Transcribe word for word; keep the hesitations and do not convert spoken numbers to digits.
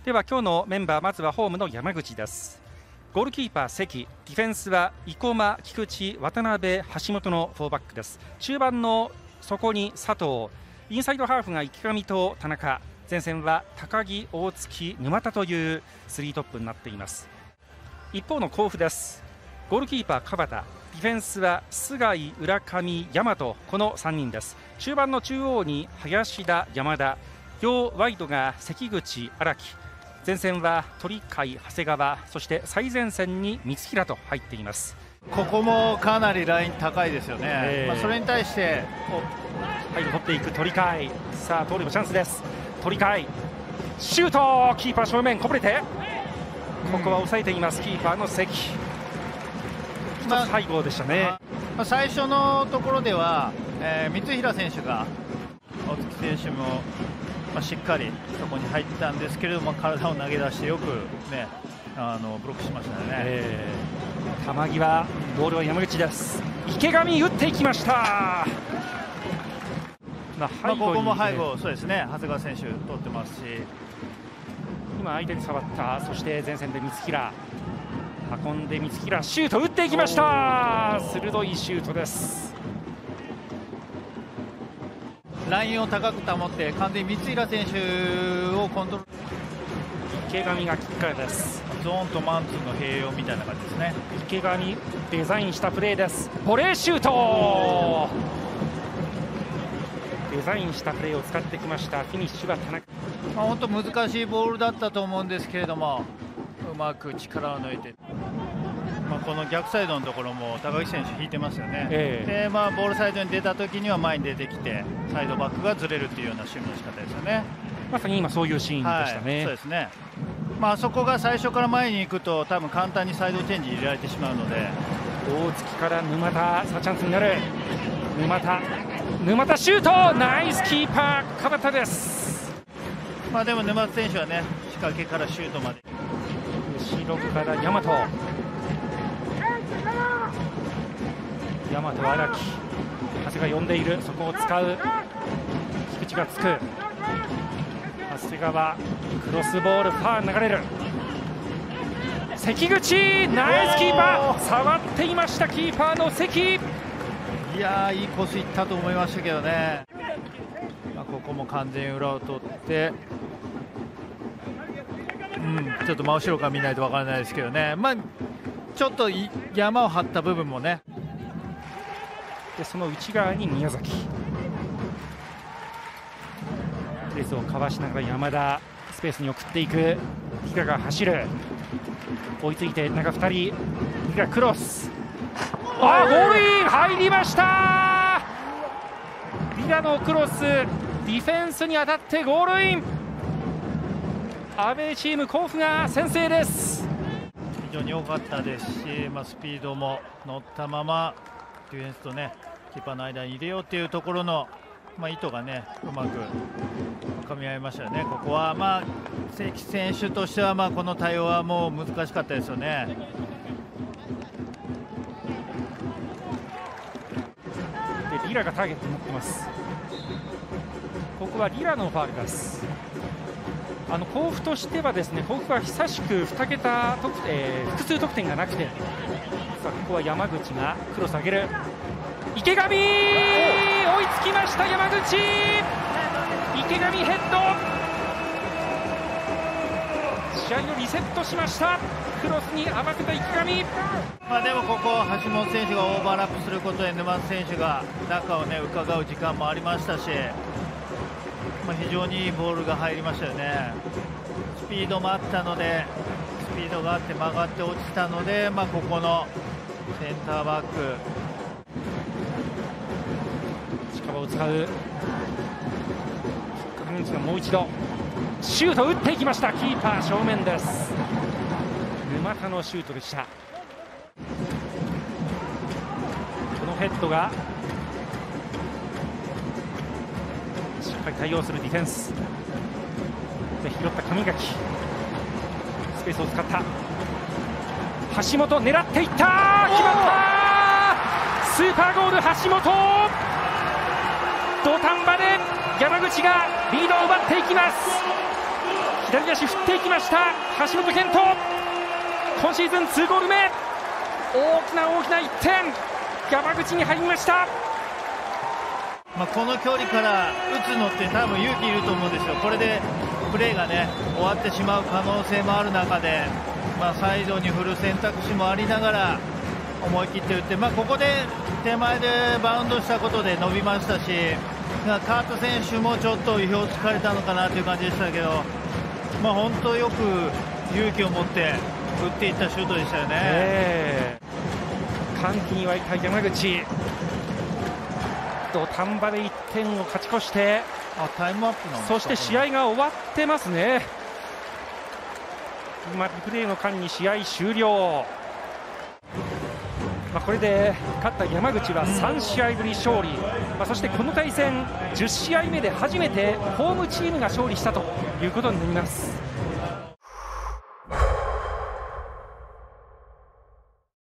では今日のメンバー、まずはホームの山口です。ゴールキーパー関、ディフェンスは生駒、菊池、渡辺、橋本のフォーバックです。中盤の底に佐藤、インサイドハーフが池上と田中、前線は高木、大月、沼田というスリートップになっています。一方の甲府です。ゴールキーパー川田、ディフェンスは須貝、浦上、大和、このさんにんです。中盤の中央に林田、山田、両ワイドが関口、荒木、前線は鳥海、長谷川、そして最前線に三平と入っています。 ここもかなりライン高いですよね、えーまあ、それに対してはい、取っていく鳥海、さあ通ればチャンスです。鳥海シュート、キーパー正面こぼれて、ここは抑えています、キーパーの関。一つ背後でしたね、 まあ、最初のところでは、えー、三平選手が大月選手も、まあ、しっかりそこに入ったんですけれども、体を投げ出してよく、ね、あのブロックしましたよね、 えー、球際、ボールは山口です。池上打っていきました。 まあ、まあここも背後、そうですね、長谷川選手取ってますし、 今相手に触った、そして前線で三平運んで、三平シュート打っていきました。鋭いシュートです。 ラインを高く保って完全に三平選手をコントロール、 池上がキッカーです。 ゾーンとマンツーの併用みたいな感じですね。 池上デザインしたプレーです。ボレーシュート、デザインしたプレーを使ってきました。フィニッシュは田中。 まあ、本当難しいボールだったと思うんですけれども、うまく力を抜いて、まあ、この逆サイドのところも高木選手引いてますよね、えーでまあ、ボールサイドに出た時には前に出てきてサイドバックがずれるというような守備の仕方ですよね。 まさに今そういうシーンでしたね、 はい、そうですね。まあ、そこが最初から前に行くと多分簡単にサイドチェンジ入れられてしまうので、 大月から沼田、さあチャンスになる。沼田沼田シュート、ナイスキーパー川田です。 まあでも沼田選手はね、仕掛けからシュートまで、 後ろから大和、大和は荒木、長谷が呼んでいる、そこを使う、菊池がつく、長谷川クロスボール、ファー流れる、関口ナイスキーパー、触っていました、キーパーの関。 いやー、いいコースいったと思いましたけどね、まあ、ここも完全に裏を取って、うん、ちょっと真後ろから見ないと分からないですけどね、まあ、ちょっと山を張った部分もね、 でその内側に宮崎、プレスをかわしながら山田、スペースに送っていく、平が走る、追いついて中ふたり、平クロス、あー、ゴールイン入りました。ビラのクロス、ディフェンスに当たってゴールイン。アウェーチーム甲府が先制です。 非常に良かったですし、まあ、スピードも乗ったままディフェンスとね、キーパーの間に入れようというところの、まあ、意図がね、うまく噛み合いましたよね。ここはまあ関選手としては、まあこの対応はもう難しかったですよね。 リラがターゲットになっています。ここはリラのファウルです。あの甲府としてはですね、甲府は久しくに桁得、えー、複数得点がなくて、さあここは山口がクロス上げる、池上追いつきました。山口、池上ヘッド、試合をリセットしました。クロスに合わせた池上。 まあでもここ橋本選手がオーバーラップすることで沼津選手が中をね伺う時間もありましたし、まあ、非常にいいボールが入りましたよね。スピードもあったので、スピードがあって曲がって落ちたので、まあ、ここのセンターバック力を使う、もう一度シュート打っていきました。キーパー正面です。沼田のシュートでした。このヘッドがしっかり対応するディフェンスで拾った上垣、スペースを使った橋本、狙っていった、決まった、スーパーゴール橋本、土壇場で山口がリードを奪っていきます。 左足振っていきました。橋本健人、今シーズンにゴール目、大きな大きないってん、山口に入りました。 まあ、この距離から打つのって多分勇気いると思うんですよ。これでプレーがね終わってしまう可能性もある中で、まあ、サイドに振る選択肢もありながら思い切って打って、まあ、ここで手前でバウンドしたことで伸びましたし、カート選手もちょっと意表をつかれたのかなという感じでしたけど、まあ、本当よく勇気を持って打っていったシュートでしたよね。 えー、歓喜に沸いた山口、土壇場でいってんを勝ち越して、 あタイムアップなんですか。 そして試合が終わってますね。今リプレイの間に試合終了。まあ、これで勝った山口はさんしあいぶり勝利、まあ、そしてこの対戦じゅっしあいめで初めてホームチームが勝利したということになります。